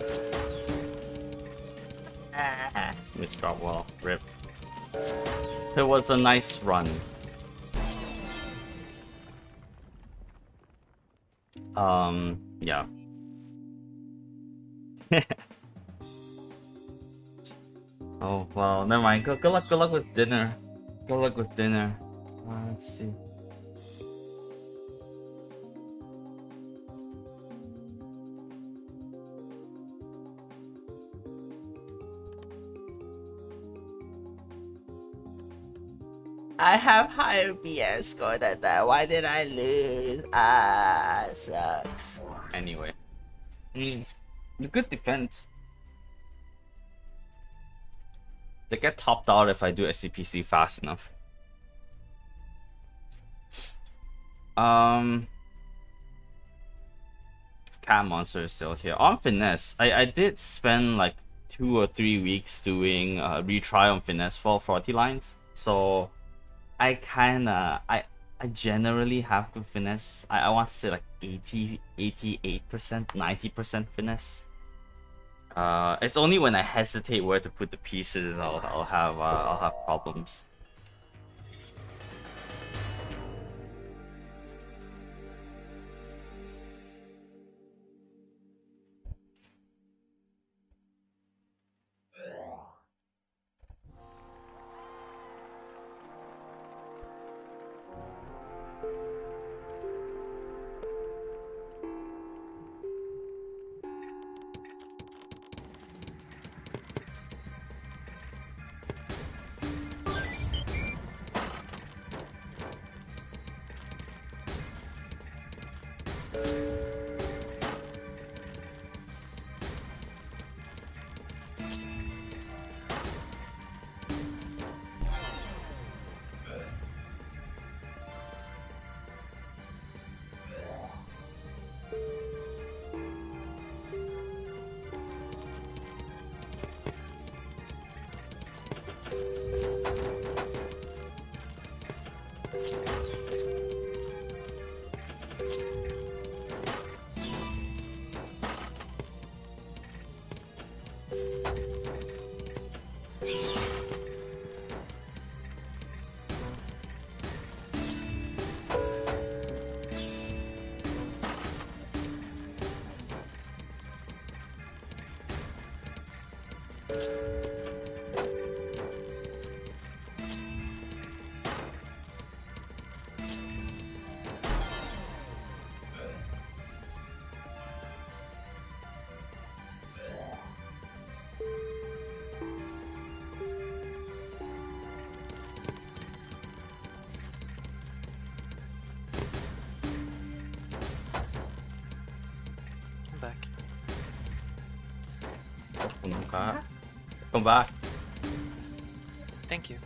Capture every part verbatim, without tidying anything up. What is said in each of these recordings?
Ah, which got well. Rip. It was a nice run. Um, yeah. Oh, well, never mind. Good, good luck, good luck with dinner. Good luck with dinner. Uh, let's see. I have higher B S score than that. Why did I lose? Ah, sucks. Anyway. Mm. Good defense. They get topped out if I do S C P C fast enough. Um, Cat Monster is still here. On Finesse, I, I did spend like two or three weeks doing a uh, retry on Finesse for forty lines. So I kinda, I, I generally have good Finesse. I, I want to say like eighty, eighty-eight percent, ninety percent Finesse. Uh, it's only when I hesitate where to put the pieces I'll, I'll have, uh, I'll have problems. Back. Come back. Thank you.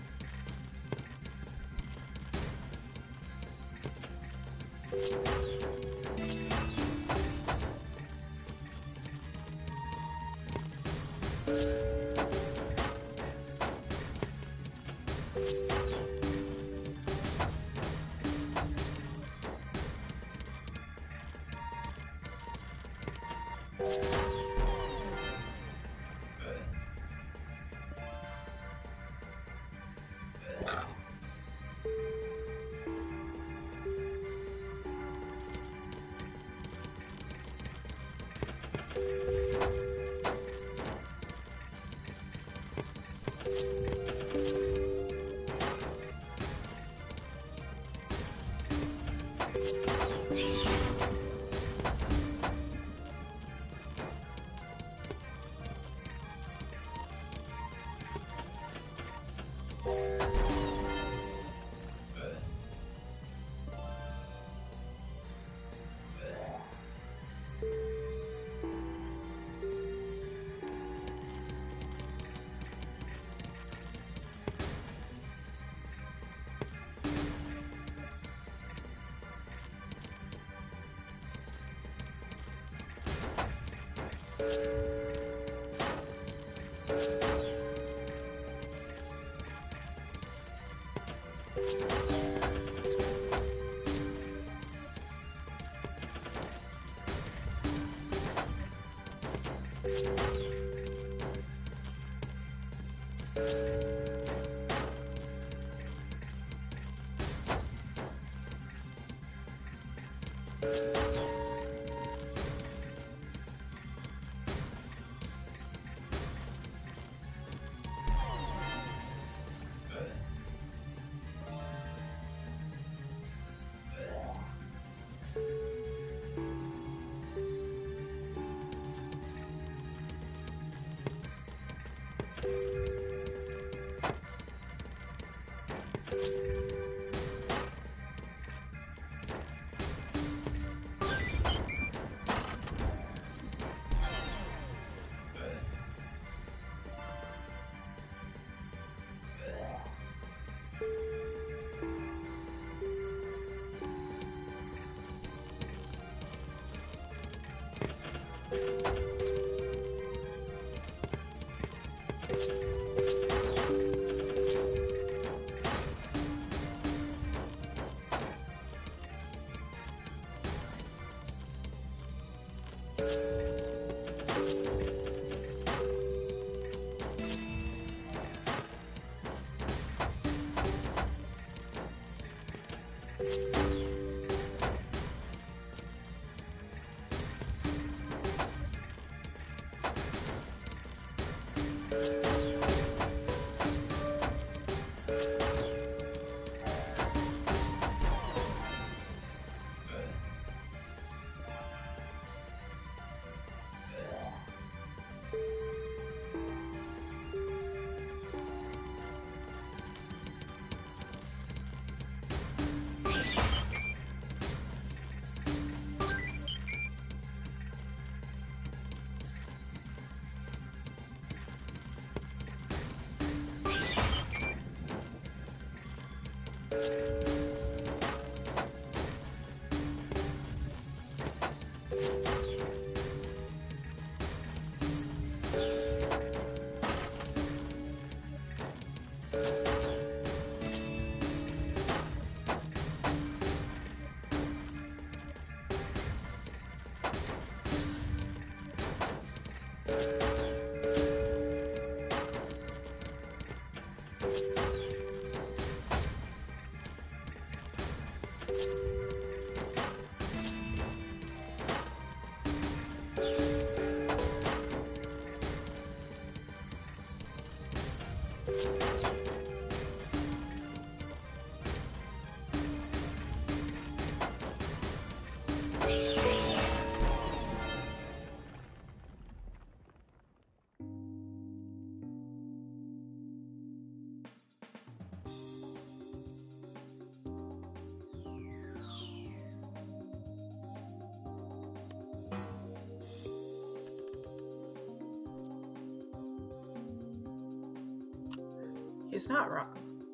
He's not wrong.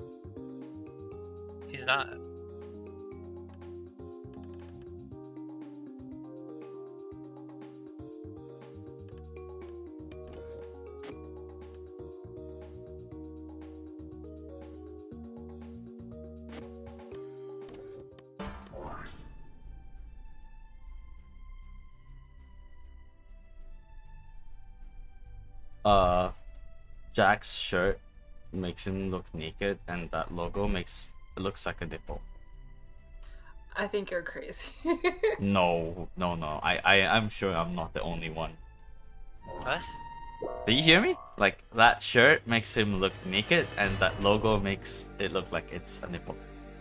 He's not. Uh, Jack's shirt makes him look naked, and that logo makes it looks like a nipple. I think you're crazy. No, no, no. I, I, I'm sure I'm not the only one. What? Do you hear me? Like, that shirt makes him look naked, and that logo makes it look like it's a nipple.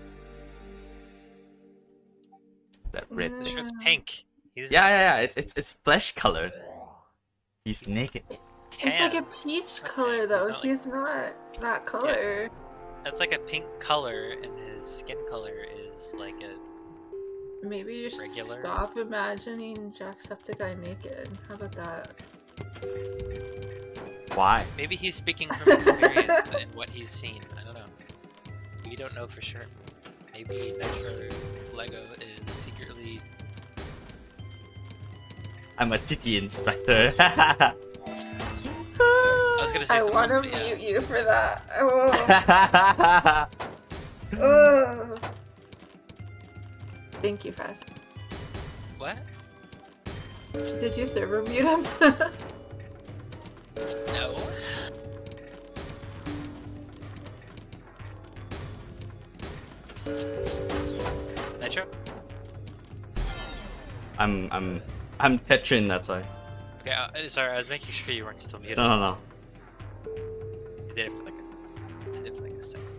That red. The Mm. shirt's pink. He's Yeah, yeah, yeah. It, it's it's flesh colored. He's He's- naked. tan. It's like a peach color, He's though. not like- He's not that color. That's like a pink color, and his skin color is like a. Maybe you should Regular. stop imagining Jacksepticeye naked. How about that? Why? Maybe he's speaking from experience and what he's seen. I don't know. We don't know for sure. Maybe Nitro Lego is secretly. I'm a titty inspector. I was gonna say I something want to else, but yeah. mute you for that. Oh. Ugh. Thank you, Fast. What? Did you server mute him? Nitro? I'm I'm I'm Tetrin, that's why. Okay, uh, sorry, I was making sure you weren't still muted. No, no, no. I did it for like a, I did it for like a second.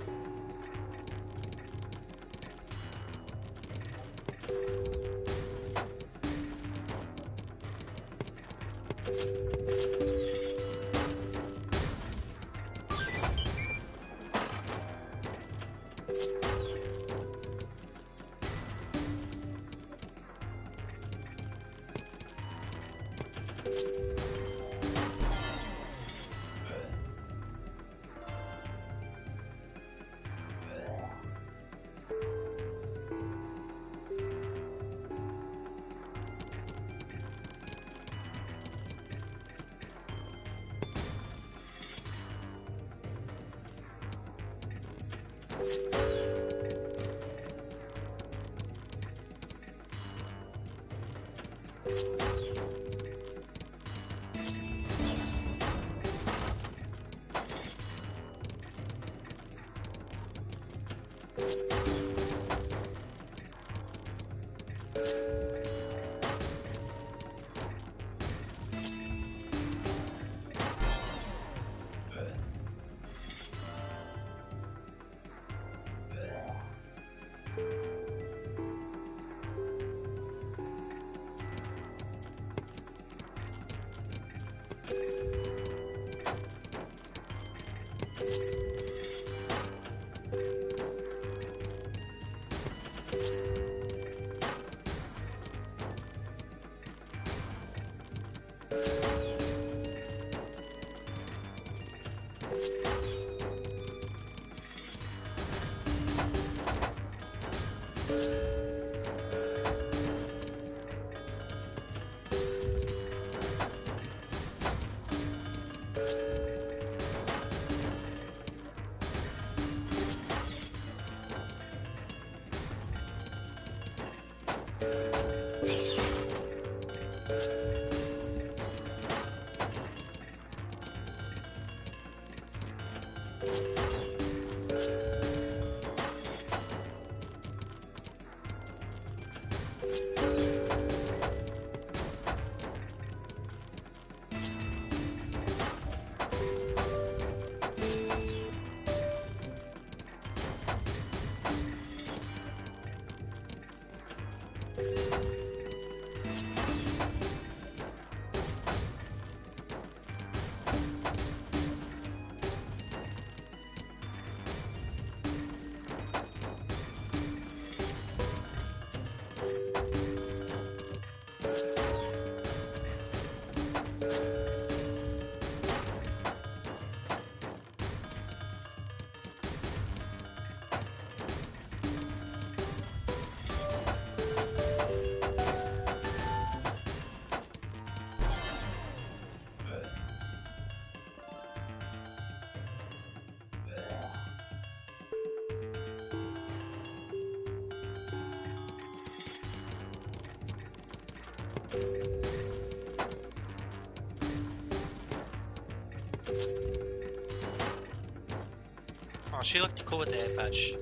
Oh, she looked cool with the eye patch.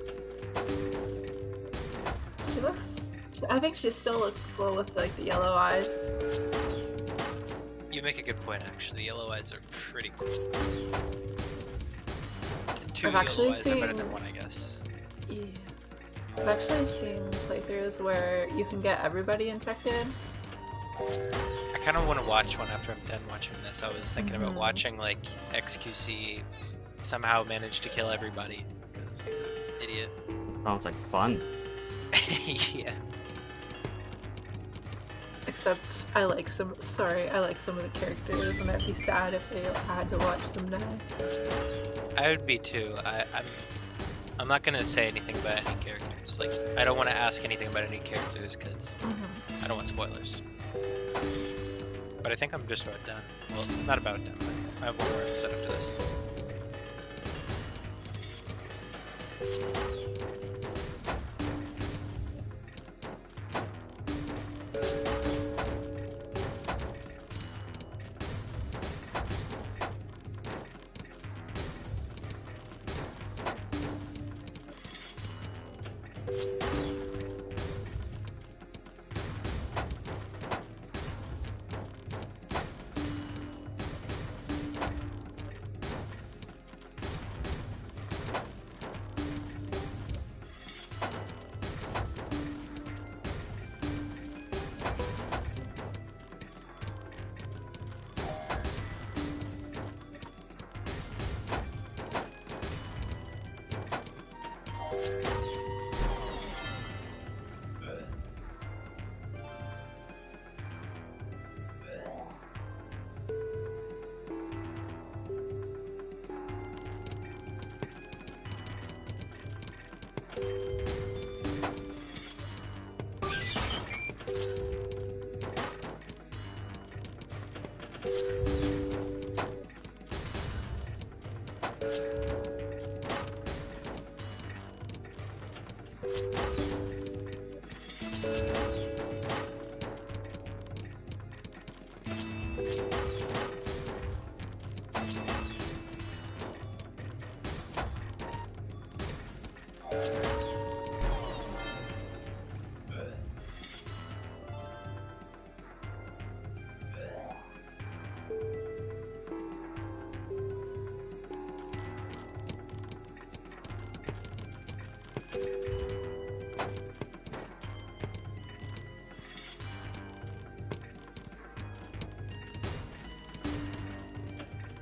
She looks. I think she still looks cool with like the yellow eyes. You make a good point, actually. Yellow eyes are pretty cool. Two I've yellow actually eyes are better seen- than one, I guess. Yeah. I've actually seen playthroughs where you can get everybody infected. I kind of want to watch one after I'm done watching this. I was thinking about Mhm. watching like X Q C somehow manage to kill everybody because he's an idiot. Sounds like fun. Yeah. Except I like some. Sorry, I like some of the characters, and I'd be sad if they had to watch them die. I would be too. I, I'm. I'm not gonna say anything about any characters. Like, I don't want to ask anything about any characters because Mm-hmm. I don't want spoilers. But I think I'm just about done. Well, not about done, but I have one more episode after this.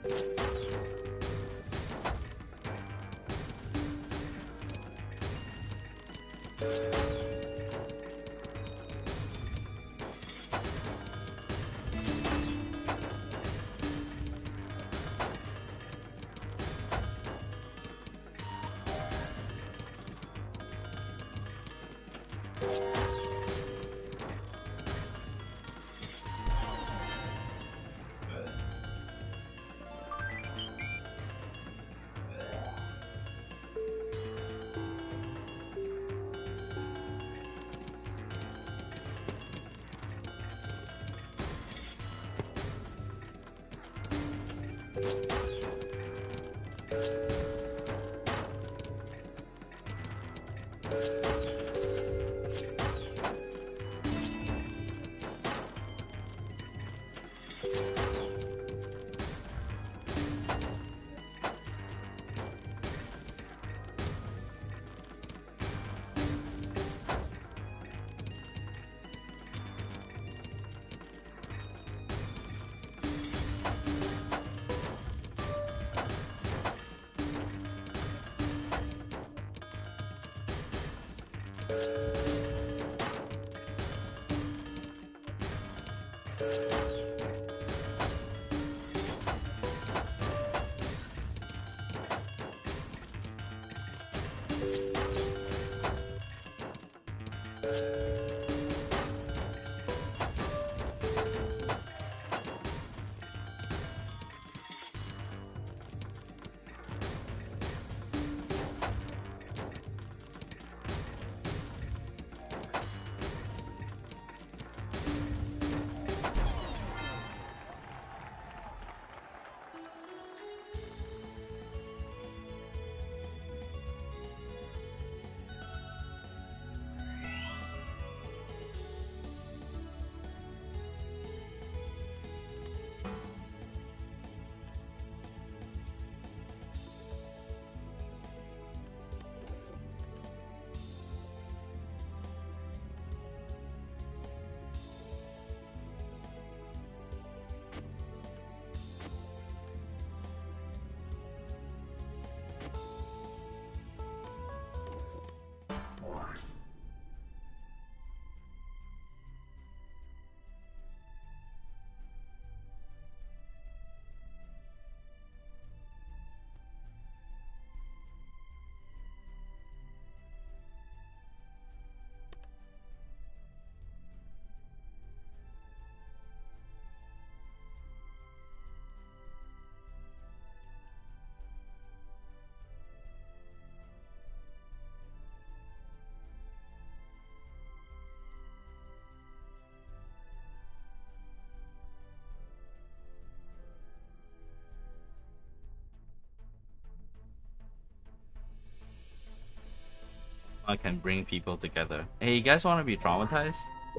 I can bring people together. Hey, you guys want to be traumatized?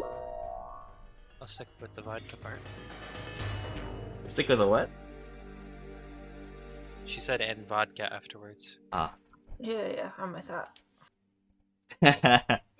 I'll stick with the vodka part. Stick with the what? She said and vodka afterwards. Ah. Yeah, yeah, I'm with that.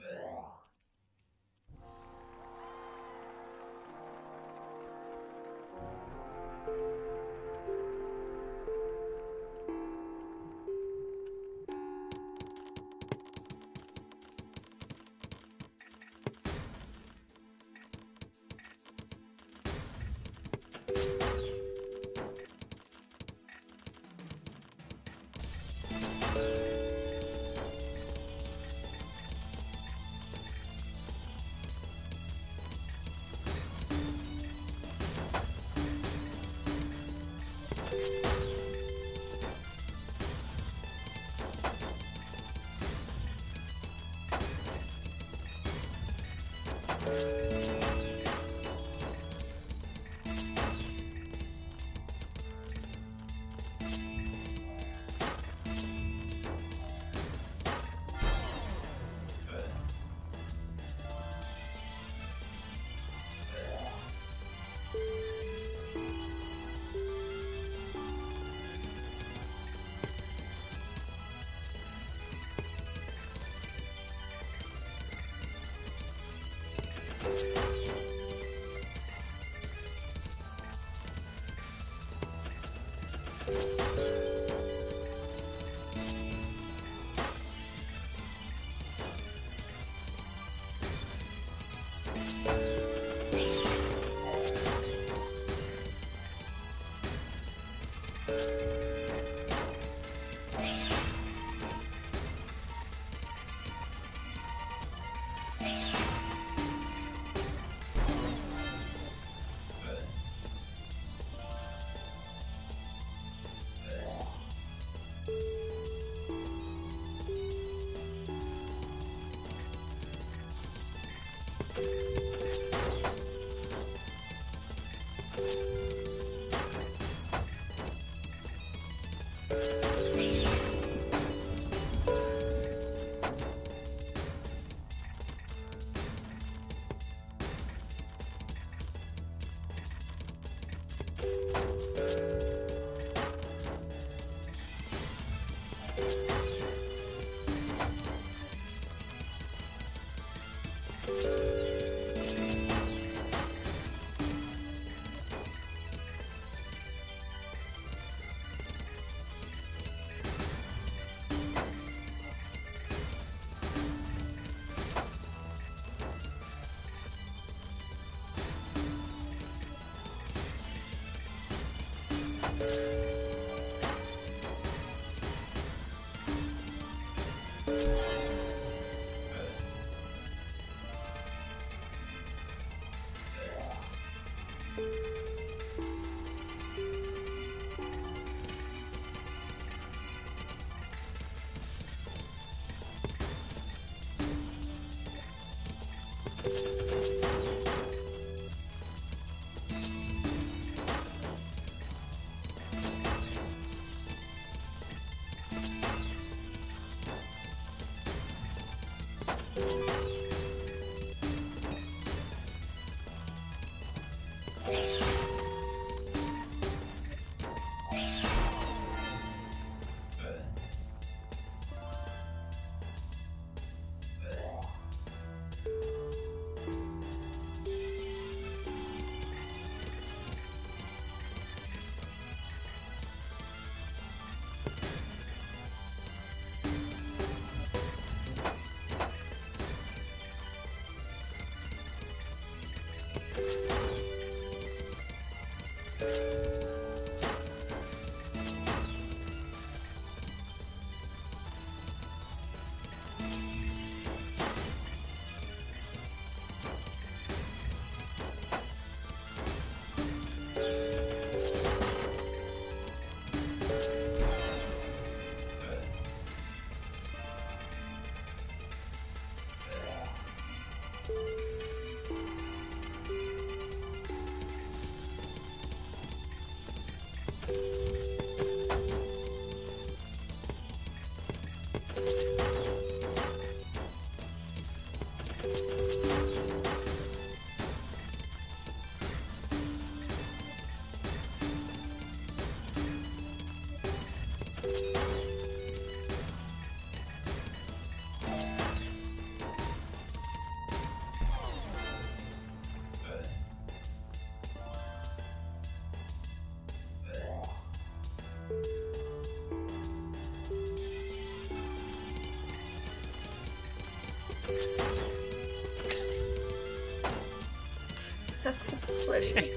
That's funny.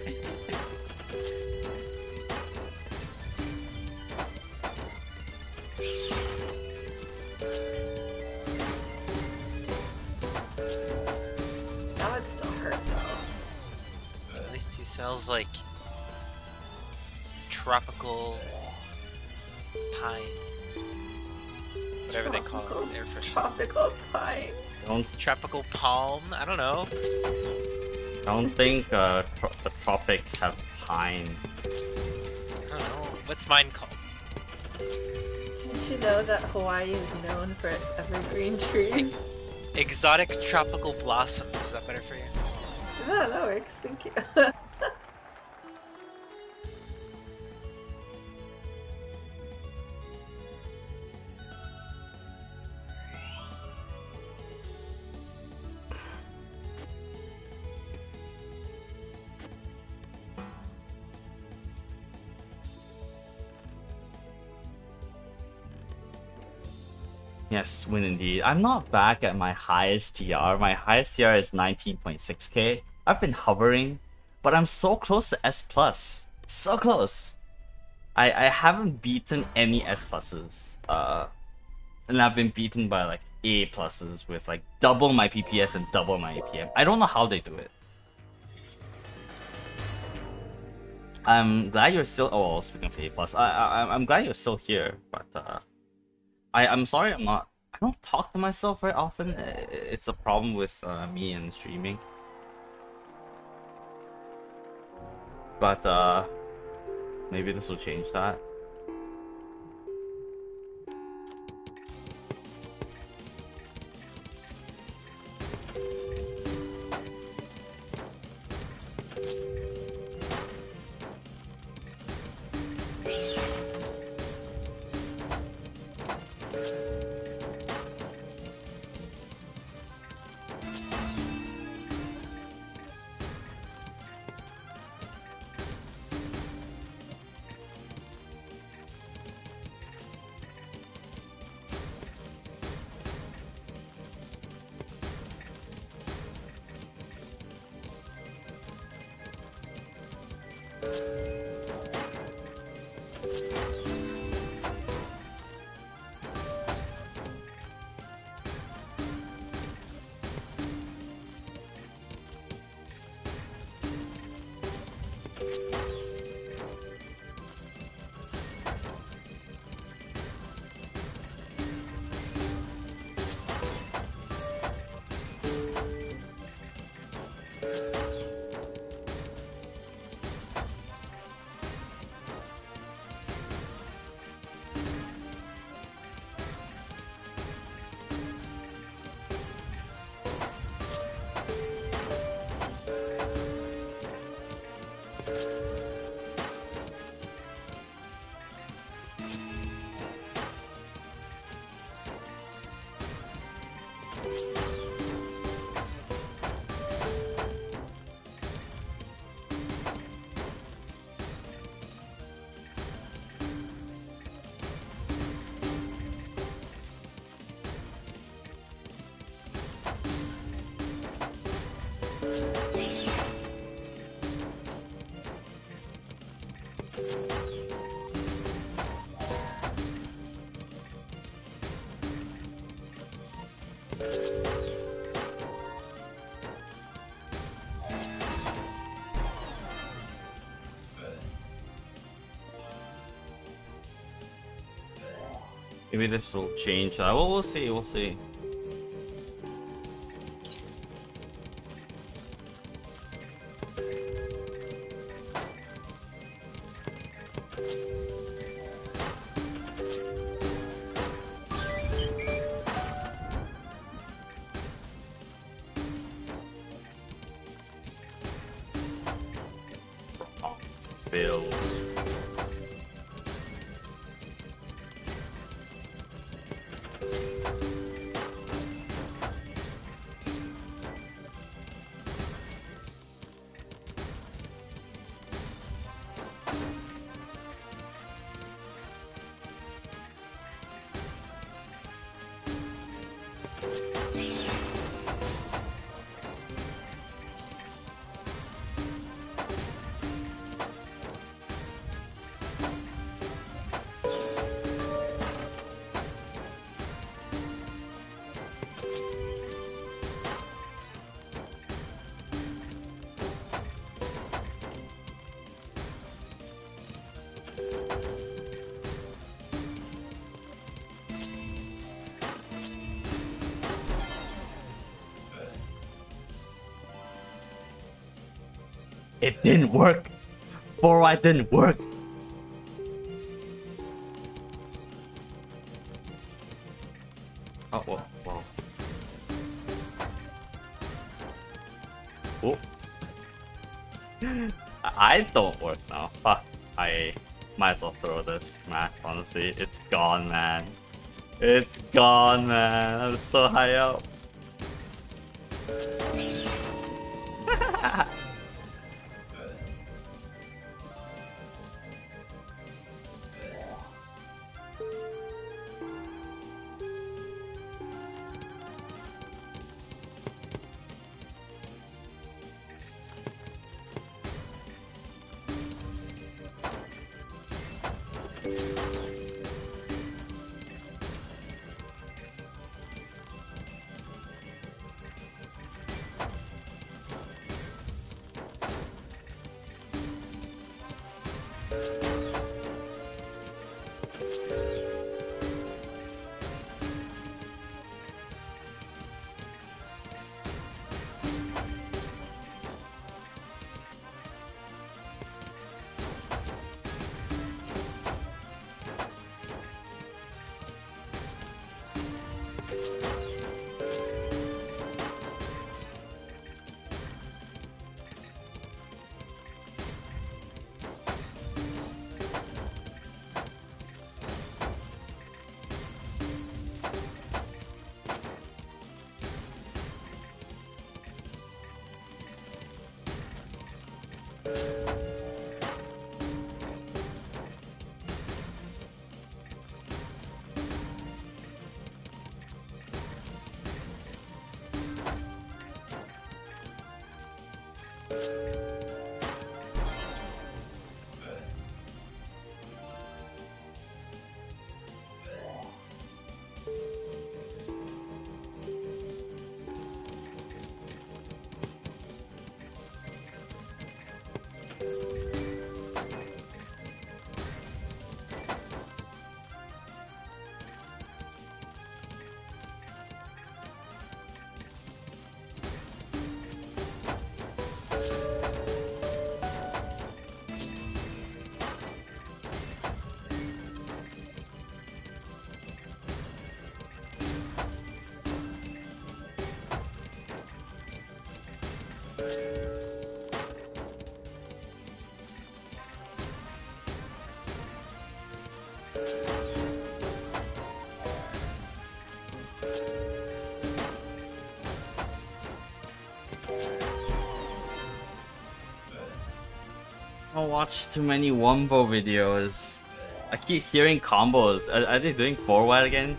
That would still hurt though. At least he sells like tropical pine. Whatever they call it, air fresh. Tropical pine. Don't Tropical palm? I don't know. don't think uh, tro the tropics have pine. I don't know. What's mine called? Didn't you know that Hawaii is known for its evergreen trees? Exotic tropical blossoms. Is that better for you? Yeah, that works. Thank you. Yes, win indeed. I'm not back at my highest T R. My highest T R is nineteen point six K. I've been hovering, but I'm so close to S plus. So close. I I haven't beaten any S pluses. Uh, and I've been beaten by like A pluses with like double my P P S and double my A P M. I don't know how they do it. I'm glad you're still. Oh, speaking of A plus, I I I'm glad you're still here. But uh, I I'm sorry I'm not. I don't talk to myself very often. It's a problem with uh, me and streaming. But uh, maybe this will change that. Maybe this will change that. Well, we'll see. We'll see. Oh, Bill. It didn't work. Four white didn't work. Oh, whoa, whoa. Oh. I don't work now. Fuck. I might as well throw this match, honestly. It's gone, man. It's gone, man. I'm so high up. I watch too many Wombo videos. I keep hearing combos. Are, are they doing forward again?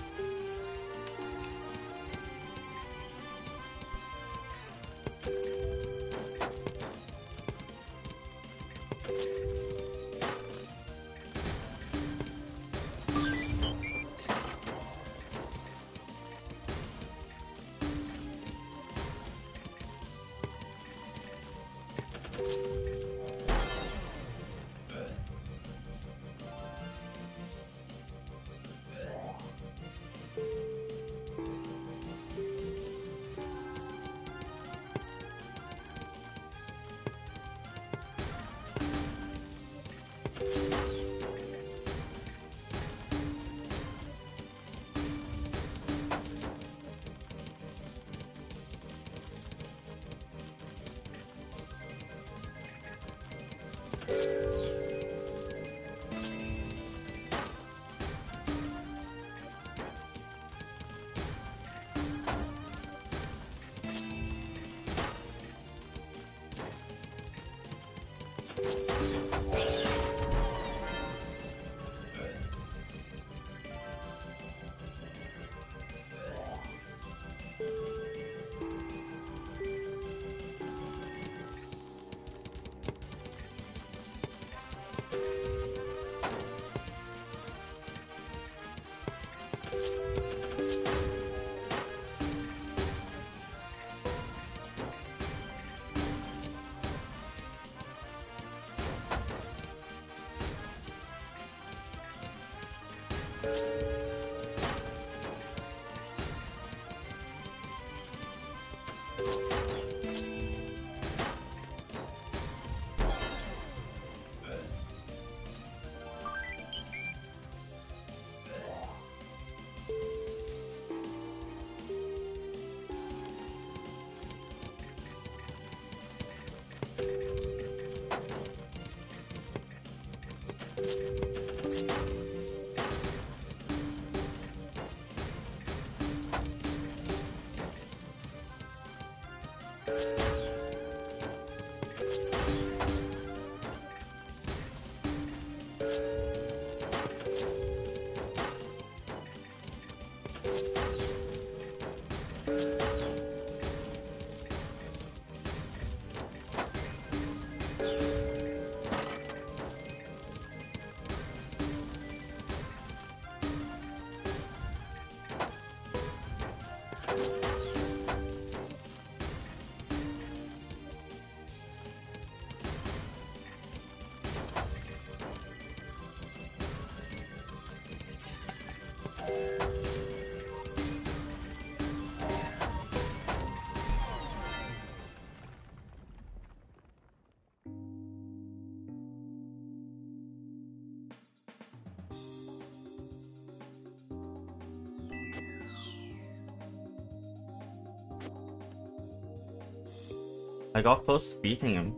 I got close to beating him.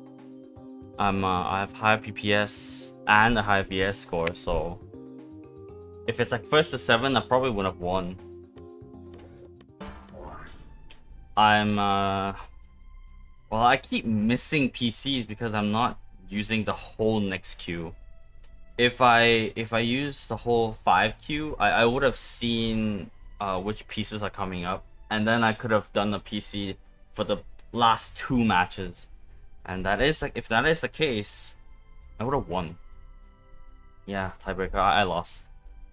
I'm uh, I have high P P S and a high V S score, so if it's like first to seven, I probably would have won. I'm uh Well, I keep missing P Cs because I'm not using the whole next queue. If I if I use the whole five queue, I, I would have seen uh, which pieces are coming up, and then I could have done the P C for the last two matches. And that is like, if that is the case, I would have won. Yeah, tiebreaker. I, I lost.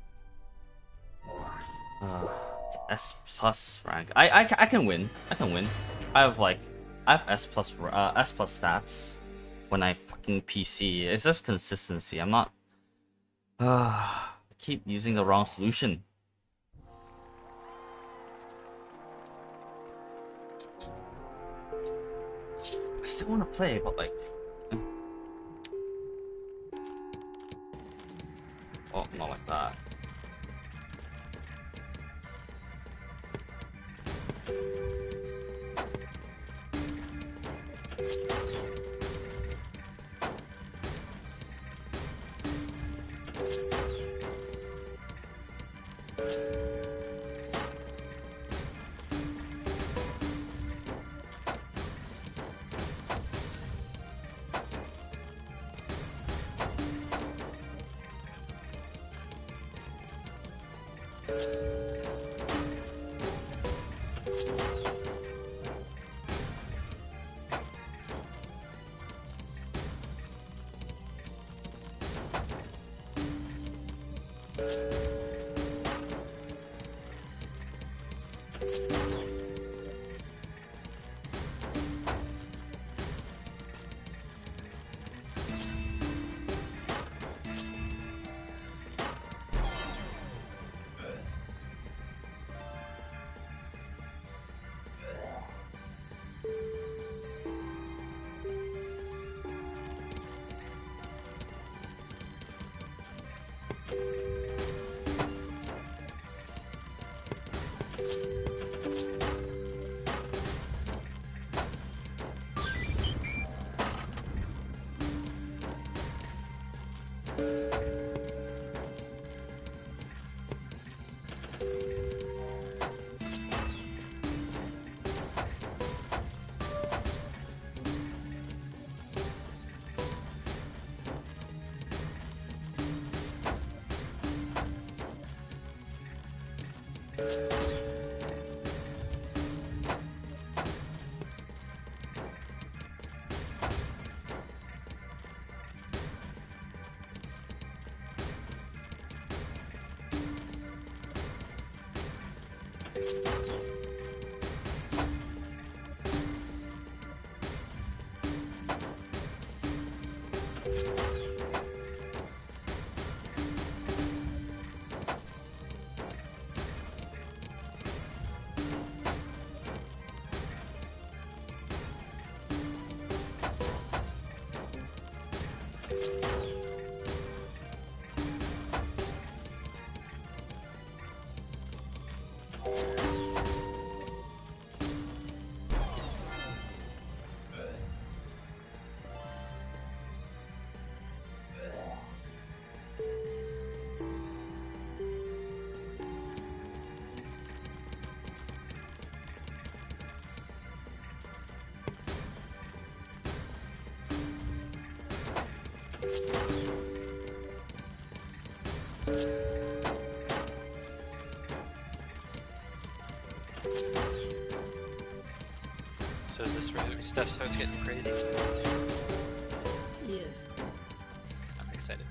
Uh, S plus rank. I, I I can win. I can win. I have like I have S plus uh, S plus stats when I fucking P C. It's just consistency. I'm not. Uh, I keep using the wrong solution. I still want to play, but like. Oh, not like that. So is this where stuff starts getting crazy? Yes. I'm excited.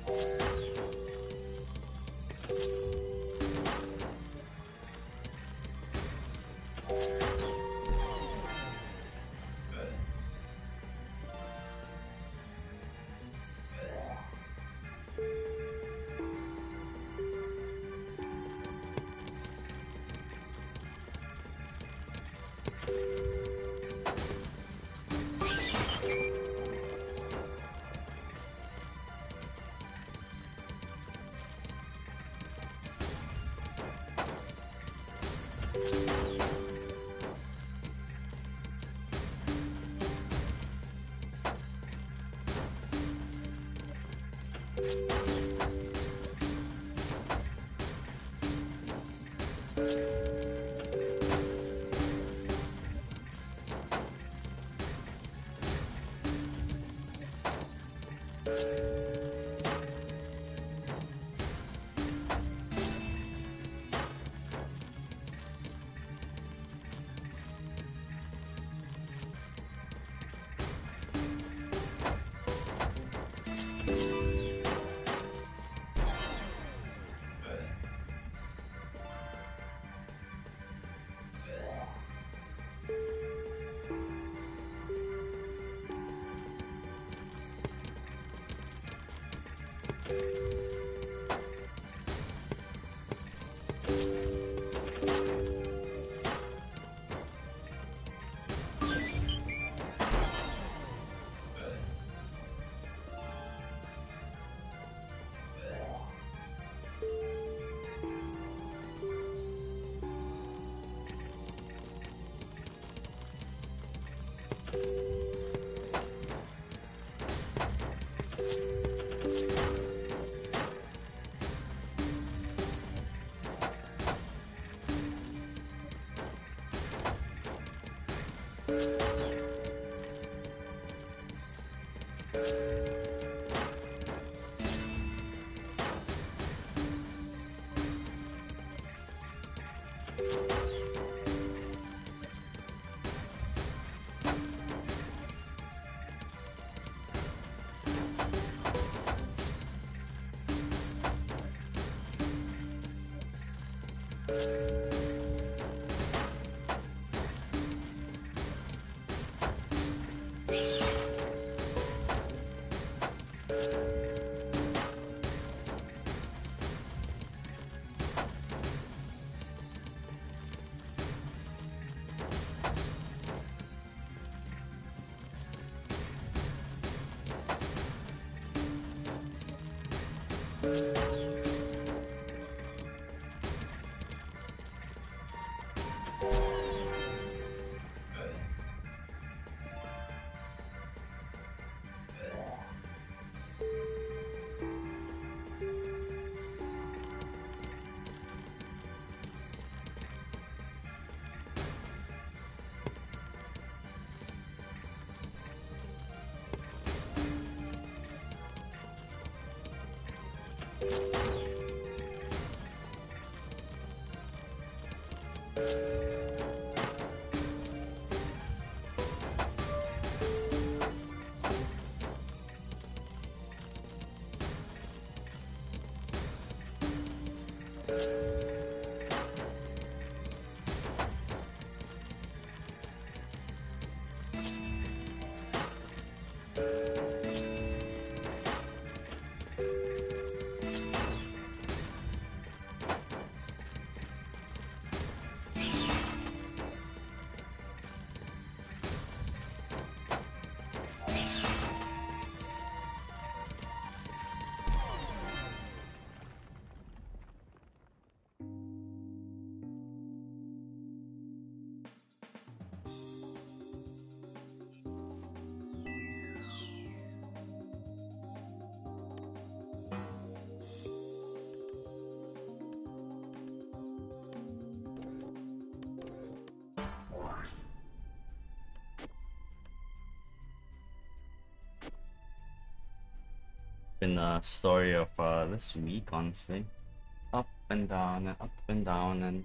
Been a story of uh, this week, honestly. Up and down and up and down and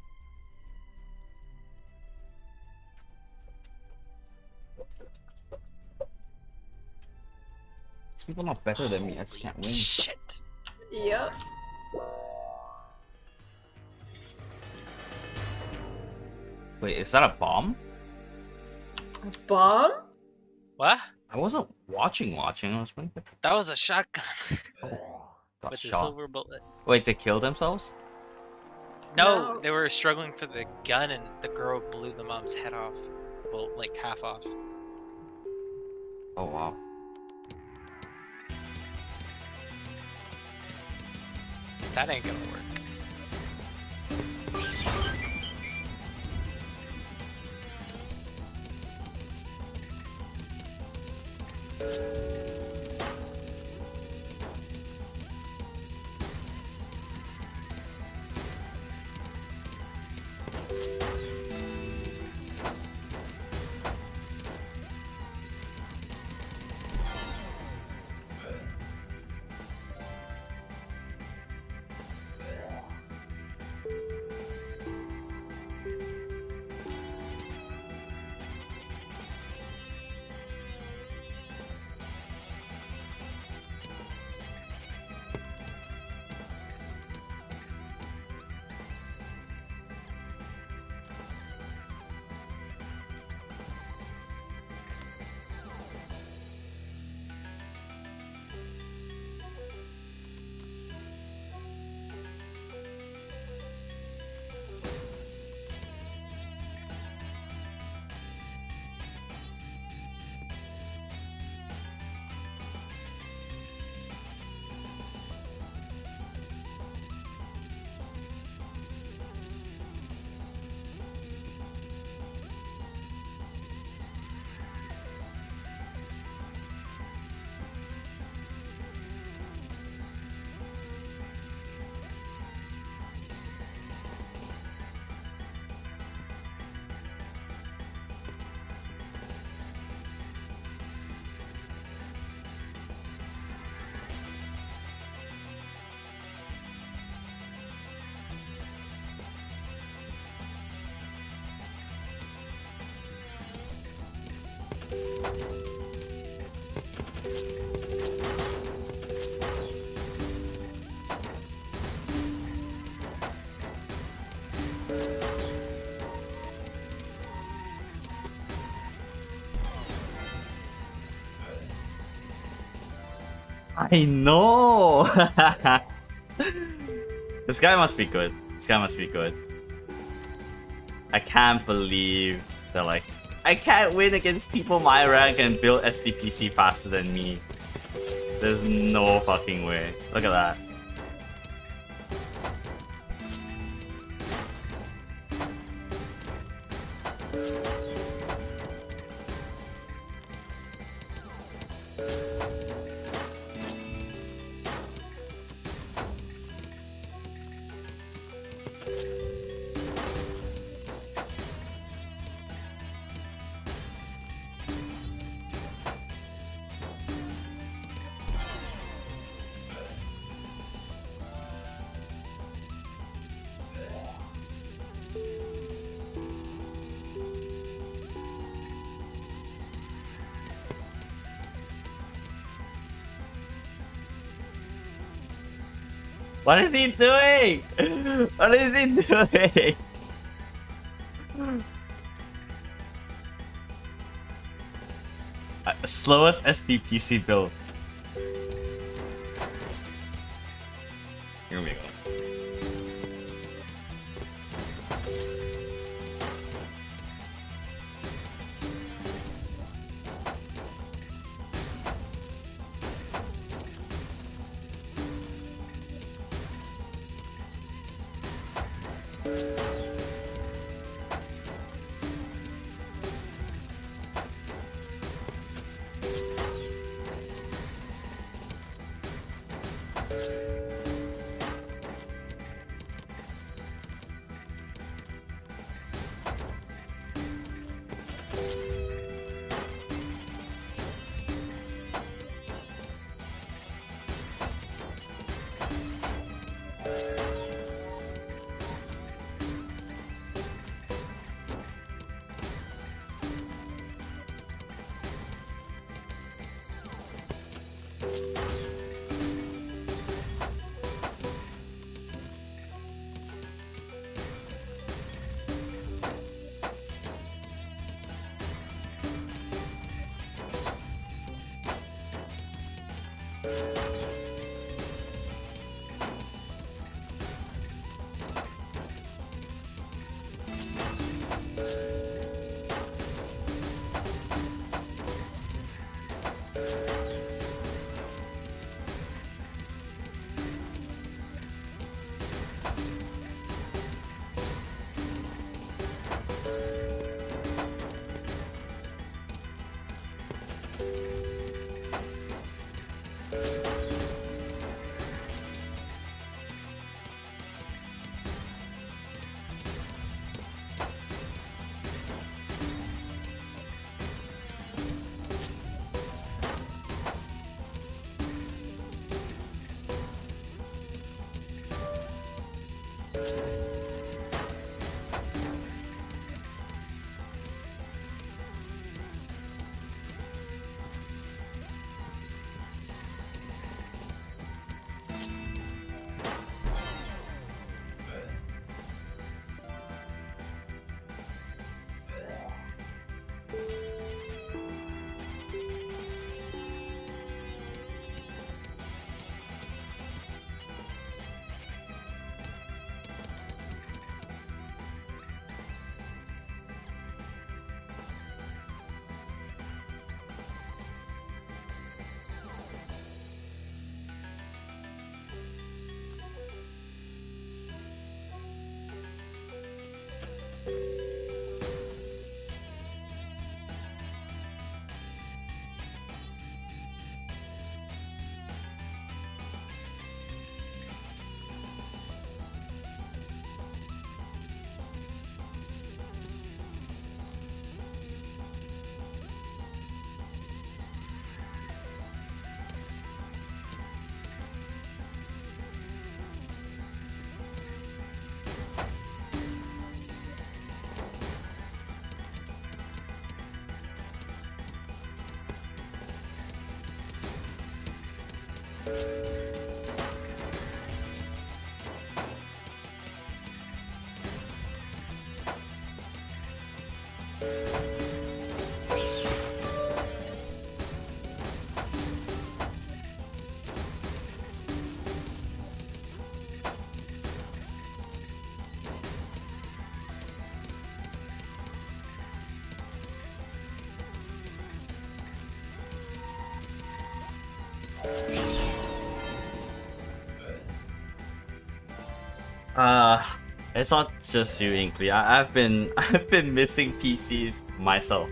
these people not better than me. I just can't win. Shit. Yep. Wait, is that a bomb? A bomb? What? I wasn't watching watching, I was waiting. That was a shotgun Got with a shot. silver bullet. Wait, they killed themselves? No, No. they were struggling for the gun, and the girl blew the mom's head off. Well, like half off. Oh wow. That ain't gonna work. I know. This guy must be good. This guy must be good. I can't believe they're like, I can't win against people my rank and build S D P C faster than me. There's no fucking way. Look at that. What is he doing? What is he doing? Uh, slowest S D P C build. Here we go. Uh, it's not just you, Inkley. I I've been I've been missing P Cs myself.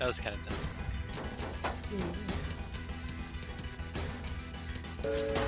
That was kind of dumb. Mm.